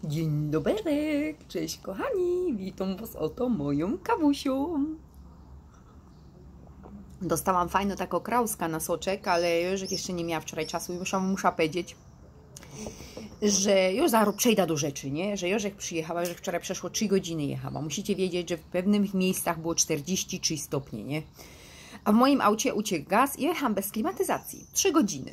Dzień dobry, cześć kochani, witam was oto moją kawusią. Dostałam fajną taką krauska na soczek, ale Jożek jeszcze nie miała wczoraj czasu i muszę powiedzieć, że już zaraz przejdę do rzeczy, nie? Że Jożek przyjechała, że wczoraj przeszło 3 godziny jechała. Musicie wiedzieć, że w pewnych miejscach było 43 stopnie, nie? A w moim aucie uciekł gaz i jechałam bez klimatyzacji. 3 godziny.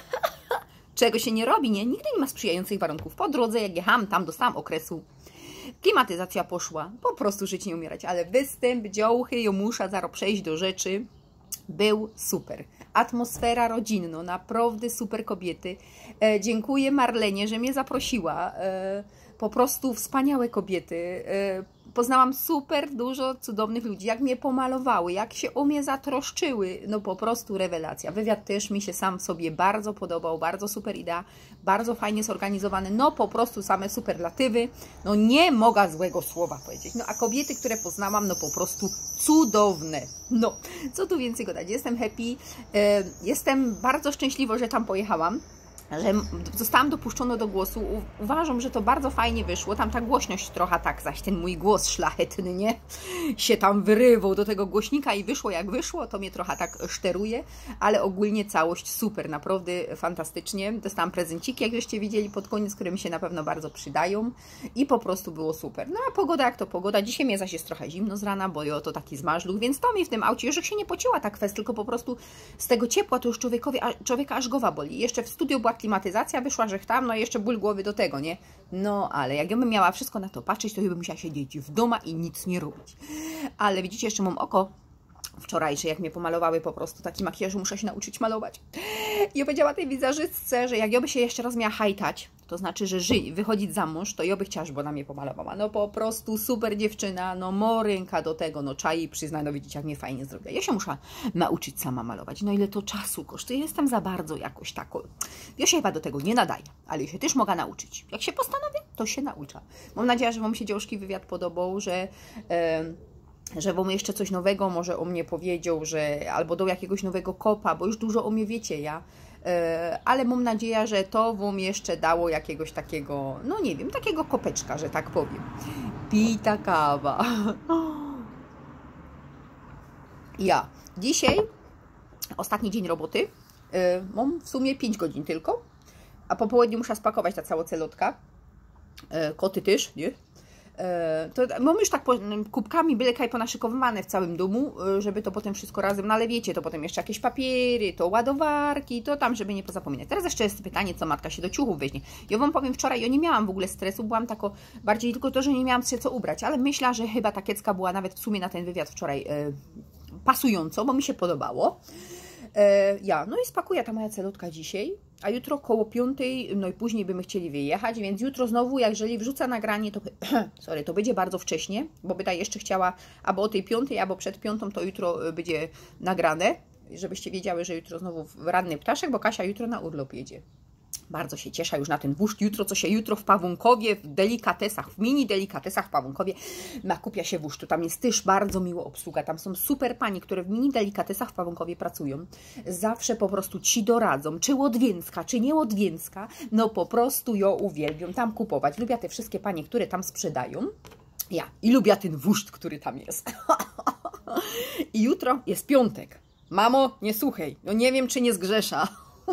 Czego się nie robi, nie? Nigdy nie ma sprzyjających warunków. Po drodze, jak jechałam tam, dostałam okresu. Klimatyzacja poszła. Po prostu żyć nie umierać. Ale występ, działchy, Jomusza, zaraz przejść do rzeczy. Był super. Atmosfera rodzinna, naprawdę super kobiety. Dziękuję Marlenie, że mnie zaprosiła. Po prostu wspaniałe kobiety. Poznałam super dużo cudownych ludzi, jak mnie pomalowały, jak się o mnie zatroszczyły. No po prostu rewelacja. Wywiad też mi się sam w sobie bardzo podobał, bardzo super idea, bardzo fajnie zorganizowany. No po prostu same superlatywy. No nie mogę złego słowa powiedzieć. No a kobiety, które poznałam, no po prostu cudowne. No, co tu więcej gadać. Jestem happy. Jestem bardzo szczęśliwa, że tam pojechałam. Że zostałam dopuszczona do głosu. Uważam, że to bardzo fajnie wyszło. Tam ta głośność trochę tak, zaś ten mój głos szlachetny, nie? Się tam wyrywał do tego głośnika i wyszło jak wyszło. To mnie trochę tak szteruje, ale ogólnie całość super, naprawdę fantastycznie. Dostałam prezenciki, jak żeście widzieli pod koniec, które mi się na pewno bardzo przydają i po prostu było super. No a pogoda jak to pogoda. Dzisiaj mnie zaś jest trochę zimno z rana, bo to taki zmarzluch, więc to mi w tym aucie już się nie pociła ta kwestia, tylko po prostu z tego ciepła to już człowieka aż głowa boli. Jeszcze w studiu była klimatyzacja, wyszła, że tam, no jeszcze ból głowy do tego, nie? No, ale jak ja bym miała wszystko na to patrzeć, to bym musiała siedzieć w domu i nic nie robić. Ale widzicie, jeszcze mam oko wczorajsze, jak mnie pomalowały po prostu taki makijaż, muszę się nauczyć malować. I ja powiedziała tej wizerzystce, że jak ja by się jeszcze raz miała hajtać, to znaczy, że wychodzić za mąż, to ja by chciała, żeby ona mnie pomalowała. No po prostu super dziewczyna, no morynka do tego, no czai, przyznaj, no widzicie, jak mnie fajnie zrobiła. Ja się muszę nauczyć sama malować. No ile to czasu kosztuje? Jestem za bardzo jakoś taką. Ja się chyba do tego nie nadaję, ale się też mogę nauczyć. Jak się postanowię, to się nauczę. Mam nadzieję, że wam się dziążki wywiad podobał, że wam jeszcze coś nowego może o mnie powiedział, że albo do jakiegoś nowego kopa, bo już dużo o mnie wiecie, ale mam nadzieję, że to wam jeszcze dało jakiegoś takiego, no nie wiem, takiego kopeczka, że tak powiem. Pita kawa. Ja dzisiaj, ostatni dzień roboty, mam w sumie 5 godzin tylko, a po południu muszę spakować ta cała celotka. Koty też, nie? To mam już tak kubkami byle kaj ponaszykowywane w całym domu, żeby to potem wszystko razem, no ale wiecie, to potem jeszcze jakieś papiery, to ładowarki, to tam, żeby nie pozapominać. Teraz jeszcze jest pytanie, co matka się do ciuchów weźmie. Ja wam powiem, wczoraj ja nie miałam w ogóle stresu, byłam tako bardziej tylko to, że nie miałam się co ubrać, ale myślę, że chyba ta kiecka była nawet w sumie na ten wywiad wczoraj pasująco, bo mi się podobało. No i spakuję ta moja celotka dzisiaj, a jutro koło 5, no i później byśmy chcieli wyjechać, więc jutro znowu, jeżeli wrzucę nagranie, to, to będzie bardzo wcześnie, bo by jeszcze chciała albo o tej 5, albo przed 5, to jutro będzie nagrane, żebyście wiedziały, że jutro znowu ranny ptaszek, bo Kasia jutro na urlop jedzie. Bardzo się cieszę już na ten wózk. Jutro w Pawłunkowie, w delikatesach, w mini delikatesach w Pawłunkowie nakupia się wózk. Tam jest też bardzo miła obsługa. Tam są super panie, które w mini delikatesach w Pawłunkowie pracują. Zawsze po prostu ci doradzą, czy łodwięcka, czy nie łodwięcka. No po prostu ją uwielbiam tam kupować. Lubię te wszystkie panie, które tam sprzedają. I lubię ten wózk, który tam jest. I jutro jest piątek. Mamo, nie słuchaj. No nie wiem, czy nie zgrzesza.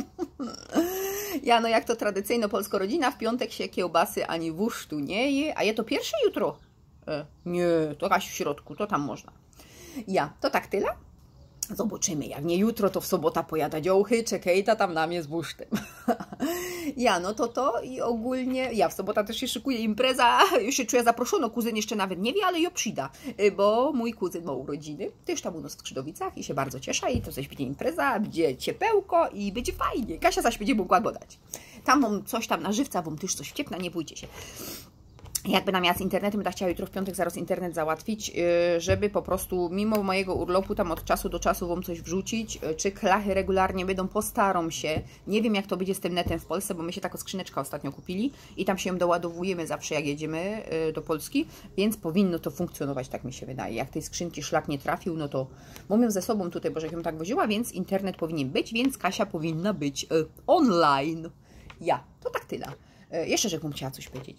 No jak to tradycyjno polska rodzina, w piątek się kiełbasy ani wusztu nie je, a je to pierwsze jutro? Nie, to jakaś w środku, to tam można. To tak tyle. Zobaczymy, jak nie jutro, to w sobota pojada dziołchy, czekaj, tam na mnie z wusztem. No to i ogólnie, w sobota też się szykuje impreza, już się czuję zaproszona, kuzyn jeszcze nawet nie wie, ale ja przyda, bo mój kuzyn ma urodziny, też tam u nas w Skrzydowicach i się bardzo cieszę i to coś będzie impreza, będzie ciepełko i będzie fajnie. Kasia zaś będzie mogła gadać. Tam wam coś tam na żywca, wam też coś wciepna, nie bójcie się. Jakby na miała z internetem, będę chciała jutro w piątek zaraz internet załatwić, żeby po prostu mimo mojego urlopu tam od czasu do czasu wam coś wrzucić, czy klachy regularnie będą, postaram się. Nie wiem jak to będzie z tym netem w Polsce, bo my się taką skrzyneczkę ostatnio kupili i tam się ją doładowujemy zawsze jak jedziemy do Polski, więc powinno to funkcjonować, tak mi się wydaje. Jak tej skrzynki szlak nie trafił, no to mam ją ze sobą tutaj, bo że ją tak woziła, więc internet powinien być, więc Kasia powinna być online. To tak tyle. Jeszcze, żebym chciała coś powiedzieć.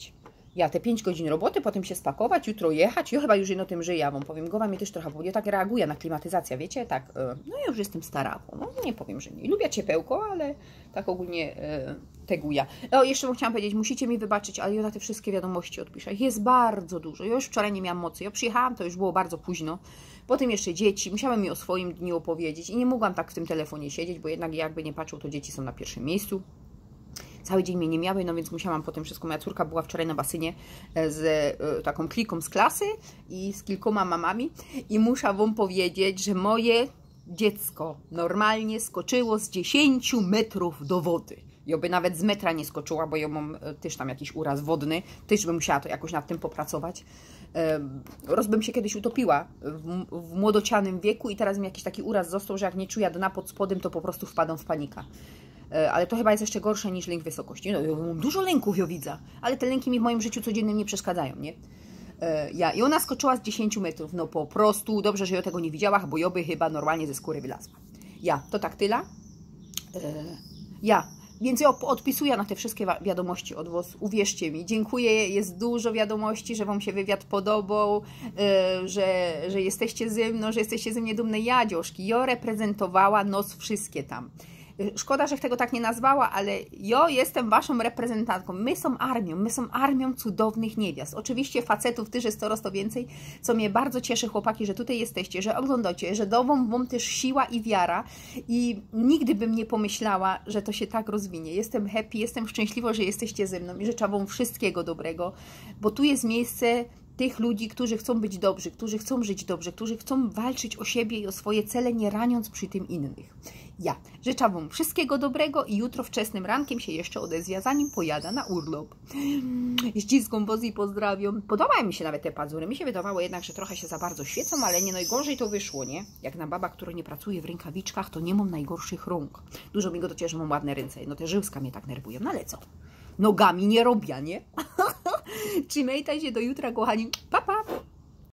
Ja te 5 godzin roboty, potem się spakować, jutro jechać. Ja chyba już jedno tym żyję, ja wam powiem. Głowa mnie też trochę, bo ja tak reaguję na klimatyzację, wiecie, tak. No ja już jestem staraką, no nie powiem, że nie. Lubię ciepełko, ale tak ogólnie teguję. O, jeszcze bym chciałam powiedzieć, musicie mi wybaczyć, ale ja na te wszystkie wiadomości odpiszę. Ich jest bardzo dużo. Ja już wczoraj nie miałam mocy. Ja przyjechałam, to już było bardzo późno. Potem jeszcze dzieci, musiałem mi o swoim dniu opowiedzieć i nie mogłam tak w tym telefonie siedzieć, bo jednak jakby nie patrzył, to dzieci są na pierwszym miejscu. Cały dzień mnie nie miały, no więc musiałam potem wszystko. Moja córka była wczoraj na basenie z taką kliką z klasy i z kilkoma mamami i muszę wam powiedzieć, że moje dziecko normalnie skoczyło z 10 metrów do wody. Ja by nawet z metra nie skoczyła, bo ja mam też tam jakiś uraz wodny, też bym musiała to jakoś nad tym popracować. Rozbym się kiedyś utopiła w młodocianym wieku i teraz mi jakiś taki uraz został, że jak nie czuję dna pod spodem, to po prostu wpadam w panikę. Ale to chyba jest jeszcze gorsze niż lęk wysokości. No, ja mam dużo lęków, ja widzę, ale te lęki mi w moim życiu codziennym nie przeszkadzają, nie? I ona skoczyła z 10 metrów, no po prostu, dobrze, że ja tego nie widziała, bo ja by chyba normalnie ze skóry wylazła. To tak tyle. Więc ja odpisuję na te wszystkie wiadomości od was. Uwierzcie mi, dziękuję, jest dużo wiadomości, że wam się wywiad podobał, że jesteście ze mną, że jesteście ze mnie dumne. Dziążki, ja reprezentowała nos wszystkie tam. Szkoda, że tego tak nie nazwała, ale ja jestem waszą reprezentantką. My są armią cudownych niewiast. Oczywiście facetów też jest coraz to więcej, co mnie bardzo cieszy, chłopaki, że tutaj jesteście, że oglądacie, że dawą wam też siła i wiara i nigdy bym nie pomyślała, że to się tak rozwinie. Jestem happy, jestem szczęśliwa, że jesteście ze mną i życzę wam wszystkiego dobrego, bo tu jest miejsce tych ludzi, którzy chcą być dobrzy, którzy chcą żyć dobrze, którzy chcą walczyć o siebie i o swoje cele, nie raniąc przy tym innych. Życzę wam wszystkiego dobrego i jutro wczesnym rankiem się jeszcze odezwę, zanim pojadę na urlop. Ściskam was i pozdrawiam. Podobają mi się nawet te pazury. Mi się wydawało jednak, że trochę się za bardzo świecą, ale nie najgorzej to wyszło, nie? Jak na baba, która nie pracuje w rękawiczkach, to nie mam najgorszych rąk. Dużo mi go dociera, że mam ładne ręce. No te żyłska mnie tak nerwują, no ale co? Nogami nie robię, nie? Trzymajcie się do jutra, kochani. Pa, pa!